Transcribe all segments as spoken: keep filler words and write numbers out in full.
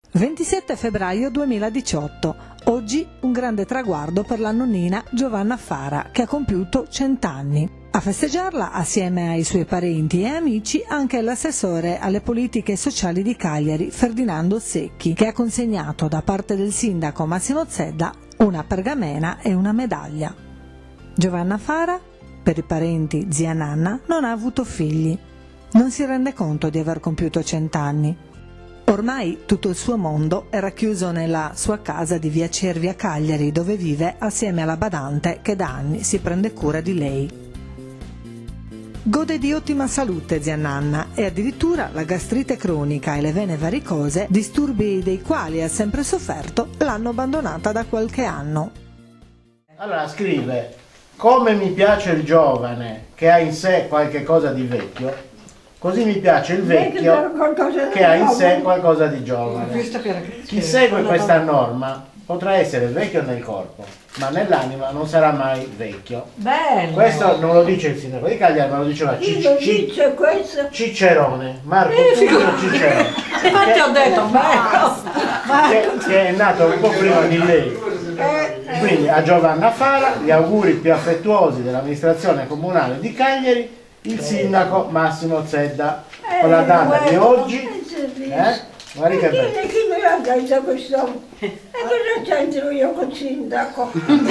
ventisette febbraio duemiladiciotto. Oggi un grande traguardo per la nonnina Giovanna Fara, che ha compiuto cent'anni. A festeggiarla, assieme ai suoi parenti e amici, anche l'assessore alle politiche sociali di Cagliari, Ferdinando Secchi, che ha consegnato da parte del sindaco Massimo Zedda una pergamena e una medaglia. Giovanna Fara, per i parenti zia Nanna, non ha avuto figli. Non si rende conto di aver compiuto cent'anni. Ormai tutto il suo mondo è racchiuso nella sua casa di via Cervi a Cagliari, dove vive assieme alla badante che da anni si prende cura di lei. Gode di ottima salute zia Nanna e addirittura la gastrite cronica e le vene varicose, disturbi dei quali ha sempre sofferto, l'hanno abbandonata da qualche anno. Allora scrive: come mi piace il giovane che ha in sé qualche cosa di vecchio, così mi piace il vecchio che ha in sé qualcosa di giovane. Chi segue questa norma potrà essere vecchio nel corpo, ma nell'anima non sarà mai vecchio. Bello. Questo non lo dice il sindaco di Cagliari, ma lo diceva Cic Cic Cicerone, Marco Tullio Cicerone. Infatti ho detto bello. Che, che è nato un po' prima di lei. Quindi a Giovanna Fara gli auguri più affettuosi dell'amministrazione comunale di Cagliari, il sindaco Massimo Zedda, con la data di oggi. Eh? Guarda che bello. Chi mi ha detto questo? E cosa c'entro io col sindaco?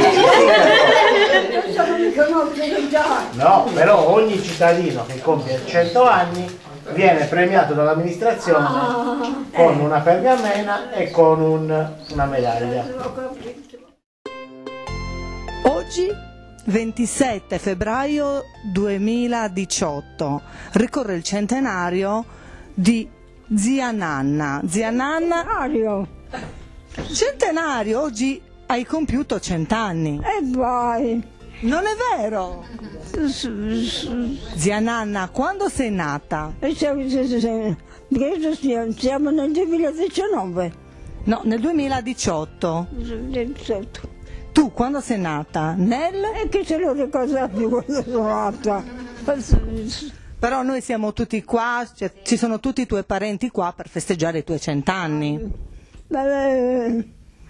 Non mi conoscono già. No, però ogni cittadino che compie cento anni viene premiato dall'amministrazione ah, con eh. una pergamena e con un, una medaglia. Oggi, ventisette febbraio duemiladiciotto, ricorre il centenario di zia Nanna. Zia Nanna, Centenario. Centenario, oggi hai compiuto cent'anni. E vai. Non è vero? Zia Nanna, quando sei nata? Siamo nel duemiladiciannove. No, nel duemiladiciotto. Tu quando sei nata? Nel? E chi se lo ricorda più quando sono nata? Però noi siamo tutti qua, cioè, ci sono tutti i tuoi parenti qua per festeggiare i tuoi cent'anni. Beh,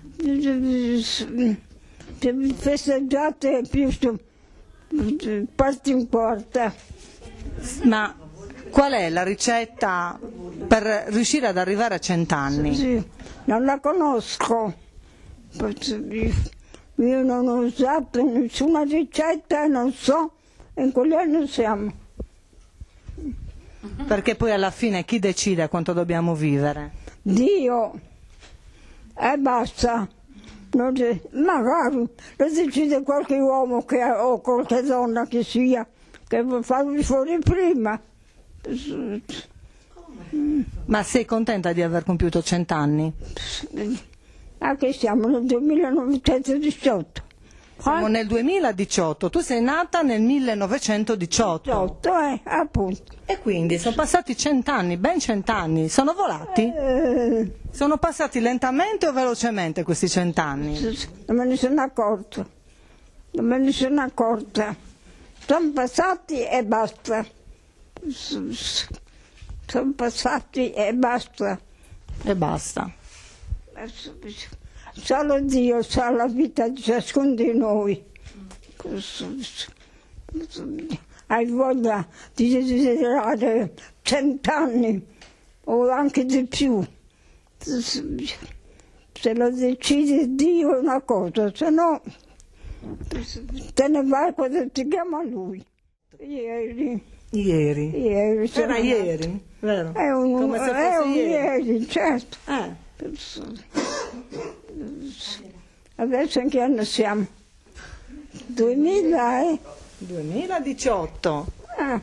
festeggiate più parti in quarta. Ma qual è la ricetta per riuscire ad arrivare a cent'anni? Sì, non la conosco. Io non ho usato nessuna ricetta e non so in quali anni siamo. Perché poi alla fine chi decide quanto dobbiamo vivere? Dio. E basta. Non magari lo decide qualche uomo che, o qualche donna che sia, che vuole farvi fuori prima. Ma sei contenta di aver compiuto cent'anni? Anche siamo nel duemilanovecentodiciotto. Siamo nel duemiladiciotto, tu sei nata nel millenovecentodiciotto. diciotto, eh, appunto. E quindi sono passati cent'anni, ben cent'anni, sono volati? Eh, sono passati lentamente o velocemente questi cent'anni? Non me ne sono accorta, non me ne sono accorta. Sono passati e basta. Sono passati e basta. E basta. Solo Dio sa la vita di ciascuno di noi. Hai voglia di desiderare cent'anni o anche di più. Se lo decide Dio è una cosa, se no te ne vai quando ti chiama Lui. Ieri. Ieri? Ieri. Era ieri, vero? È un, come se fosse è un ieri. ieri, certo. Eh. Adesso in che anno siamo? duemila, eh? duemiladiciotto. Ah.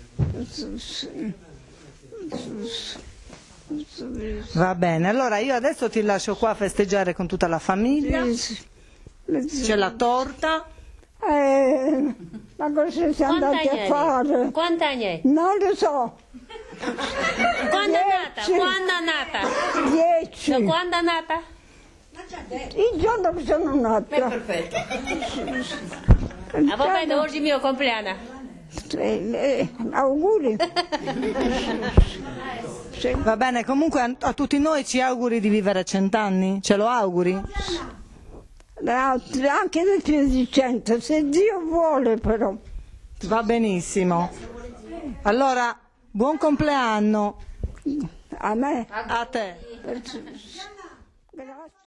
Va bene, allora io adesso ti lascio qua a festeggiare con tutta la famiglia. C'è la torta. Eh, ma cosa siamo andati a fare? Quanti anni? Non lo so. Quando è nata? Quando è nata? Dieci. No, quando è nata? Il giorno che sono nata. È perfetto. Ah, va bene, oggi è il mio compleanno. Eh, eh, auguri. Sì. Va bene, comunque a, a tutti noi ci auguri di vivere cent'anni? Ce lo auguri? Anche di più di cento, se Dio vuole però. Va benissimo. Allora, buon compleanno. A me? A te.